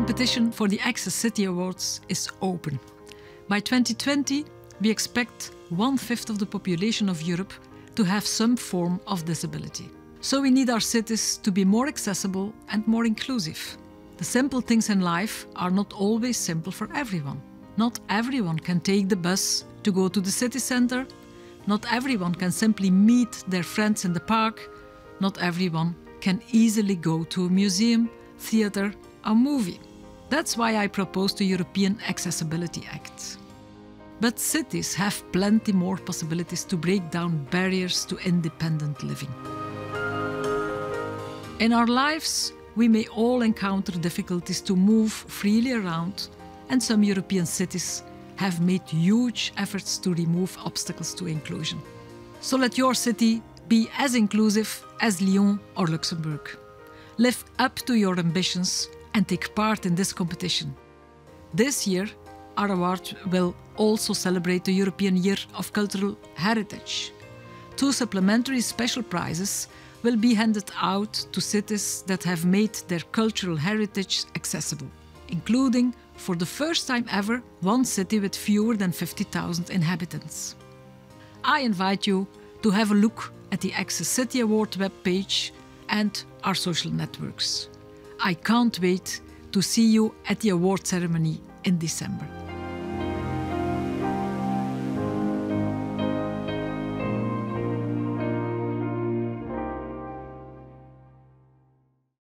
competition for the Access City Awards is open. By 2020, we expect 1/5 of the population of Europe to have some form of disability. So we need our cities to be more accessible and more inclusive. The simple things in life are not always simple for everyone. Not everyone can take the bus to go to the city centre. Not everyone can simply meet their friends in the park. Not everyone can easily go to a museum, theatre, or movie. That's why I proposed the European Accessibility Act. But cities have plenty more possibilities to break down barriers to independent living. In our lives, we may all encounter difficulties to move freely around, and some European cities have made huge efforts to remove obstacles to inclusion. So let your city be as inclusive as Lyon or Luxembourg. Live up to your ambitions and take part in this competition. This year, our award will also celebrate the European Year of Cultural Heritage. 2 supplementary special prizes will be handed out to cities that have made their cultural heritage accessible, including, for the first time ever, 1 city with fewer than 50,000 inhabitants. I invite you to have a look at the Access City Award webpage and our social networks. I can't wait to see you at the award ceremony in December.